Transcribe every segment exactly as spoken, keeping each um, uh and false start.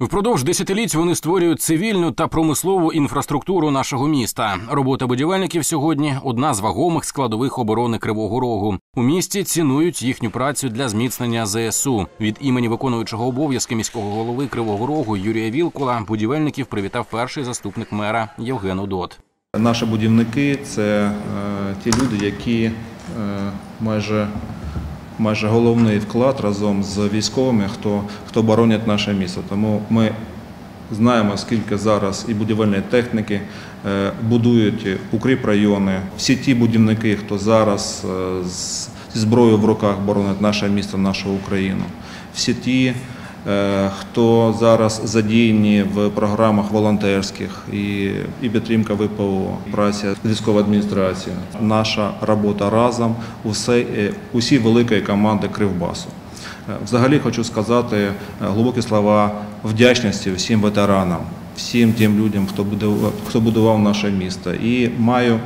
Впродовж десятиліть вони створюють цивільну та промислову інфраструктуру нашого міста. Робота будівельників сьогодні – одна з вагомих складових оборони Кривого Рогу. У місті цінують їхню працю для зміцнення зе ес у. Від імені виконуючого обов'язки міського голови Кривого Рогу Юрія Вілкула будівельників привітав перший заступник мера Євген Удот. Наші будівники – це е, ті люди, які е, майже майже головний вклад разом з військовими, хто, хто боронять наше місто. Тому ми знаємо, скільки зараз і будівельні техніки е, будують укріпрайони. Всі ті будівники, хто зараз е, з, зі зброєю в руках боронить наше місто, нашу Україну. Всі ті, е, хто зараз задіяні в програмах волонтерських і, і підтримка ве пе о, праця з військовою адміністрацією. Наша робота разом, усе, усі великої команди Кривбасу. Взагалі хочу сказати глибокі слова вдячності всім ветеранам, всім тим людям, хто будував, хто будував наше місто. І маю,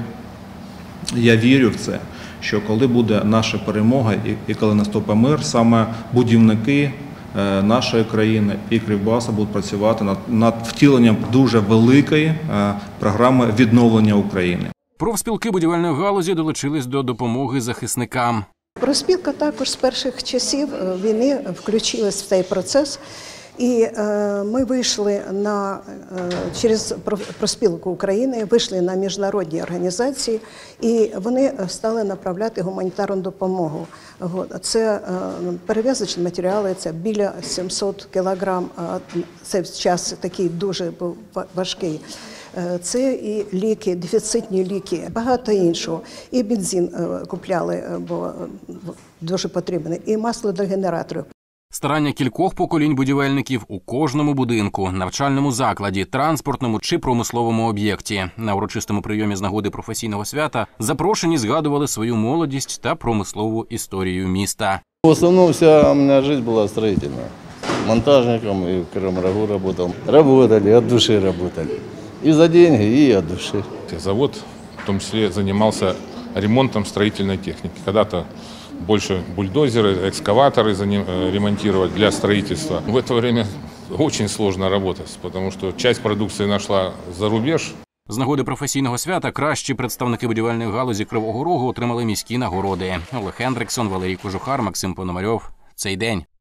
я вірю в це, що коли буде наша перемога і коли наступить мир, саме будівники нашої країни і Кривбасу будуть працювати над, над втіленням дуже великої програми відновлення України. Профспілки будівельної галузі долучились до допомоги захисникам. Профспілка також з перших часів війни включилась в цей процес. І е, ми вийшли на, е, через Профспілку України, вийшли на міжнародні організації, і вони стали направляти гуманітарну допомогу. Це е, перев'язочні матеріали, це біля сімсот кілограм, це час такий дуже був важкий. Це і ліки, дефіцитні ліки, багато іншого. І бензин купляли, бо дуже потрібний, і масло до генераторів. Старання кількох поколінь будівельників у кожному будинку, навчальному закладі, транспортному чи промисловому об'єкті. На урочистому прийомі з нагоди професійного свята запрошені згадували свою молодість та промислову історію міста. В основному вся моя життя була строїтельна. Монтажником і в Кривому Рогу працював. Работали, від душі працювали. И за деньги, и от души. Завод в том числе занимался ремонтом строительной техники. Когда-то больше бульдозеры, экскаваторы ремонтировать для строительства. В это время очень сложно работать, потому что часть продукции нашла за рубеж. З нагоди професійного свята кращі представники будівельної галузі Кривого Рогу отримали міські нагороди. Олег Хендриксон, Валерій Кожухар, Максим Пономарьов. Цей день.